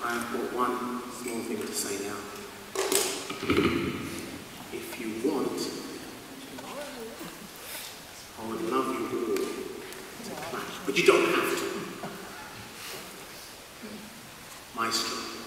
I've got one small thing to say now. If you want, I would love you all to clash, but you don't have to. Maestro.